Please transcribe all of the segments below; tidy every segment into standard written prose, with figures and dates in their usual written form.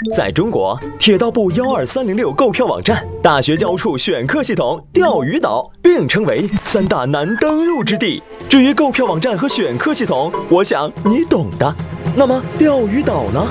在中国，铁道部12306购票网站、大学教务处选课系统钓鱼岛并称为3大难登陆之地。至于购票网站和选课系统，我想你懂的。那么钓鱼岛呢？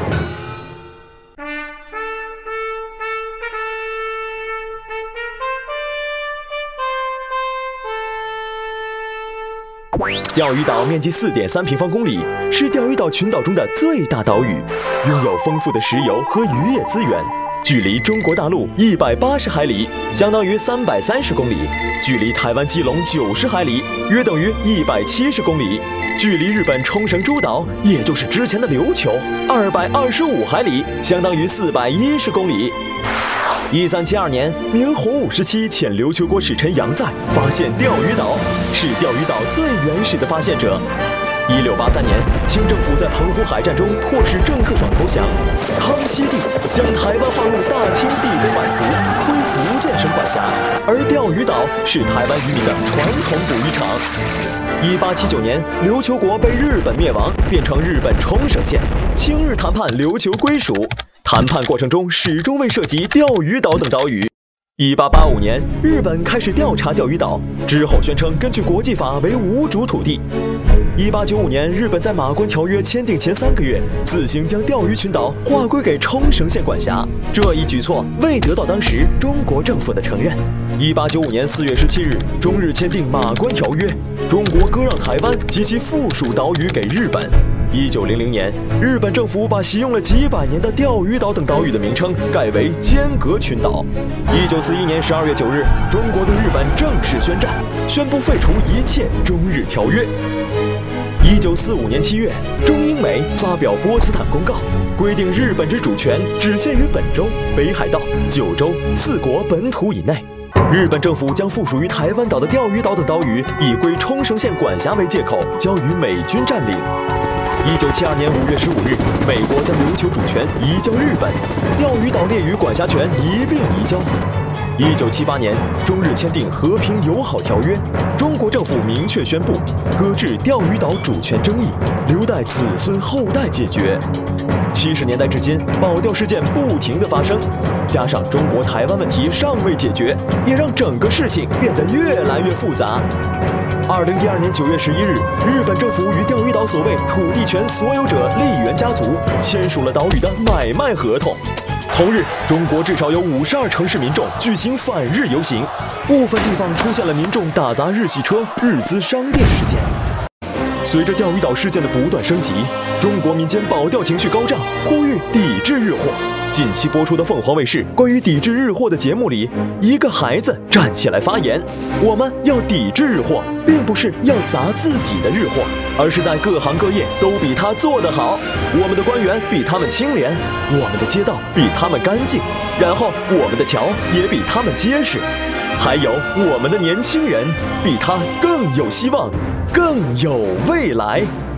钓鱼岛面积4.3平方公里，是钓鱼岛群岛中的最大岛屿，拥有丰富的石油和渔业资源，距离中国大陆180海里，相当于330公里；距离台湾基隆90海里，约等于170公里；距离日本冲绳诸岛，也就是之前的琉球，225海里，相当于410公里。1372年，明洪武时期前琉球国使臣杨载发现钓鱼岛，是钓鱼岛最原始的发现者。1683年，清政府在澎湖海战中迫使郑克爽投降，康熙帝将台湾划入大清帝国版图，归福建省管辖，而钓鱼岛是台湾渔民的传统捕鱼场。1879年，琉球国被日本灭亡，变成日本冲绳县，清日谈判琉球归属。谈判过程中始终未涉及钓鱼岛等岛屿。1885年，日本开始调查钓鱼岛，之后宣称根据国际法为无主土地。1895年，日本在马关条约签订前3个月，自行将钓鱼群岛划归给冲绳县管辖。这一举措未得到当时中国政府的承认。1895年4月17日，中日签订马关条约，中国割让台湾及其附属岛屿给日本。1900年，日本政府把习用了几百年的钓鱼岛等岛屿的名称改为间隔群岛。1941年12月9日，中国对日本正式宣战，宣布废除一切中日条约。1945年7月，中英美发表波茨坦公告，规定日本之主权只限于本州、北海道、九州4国本土以内。日本政府将附属于台湾岛的钓鱼岛等岛屿以归冲绳县管辖为借口，交予美军占领。1972年5月15日，美国将琉球主权移交日本，钓鱼岛列屿管辖权一并移交。1978年，中日签订和平友好条约，中国政府明确宣布搁置钓鱼岛主权争议，留待子孙后代解决。70年代至今，保钓事件不停地发生，加上中国台湾问题尚未解决，也让整个事情变得越来越复杂。2012年9月11日，日本政府与钓鱼岛所谓土地权所有者丽园家族签署了岛屿的买卖合同。同日，中国至少有52城市民众举行反日游行，部分地方出现了民众打砸日系车、日资商店事件。随着钓鱼岛事件的不断升级，中国民间保钓情绪高涨，呼吁抵制日货。近期播出的凤凰卫视关于抵制日货的节目里，一个孩子站起来发言：我们要抵制日货，并不是要砸自己的日货，而是在各行各业都比他做得好。我们的官员比他们清廉，我们的街道比他们干净，然后我们的桥也比他们结实，还有我们的年轻人比他更有希望，更有未来。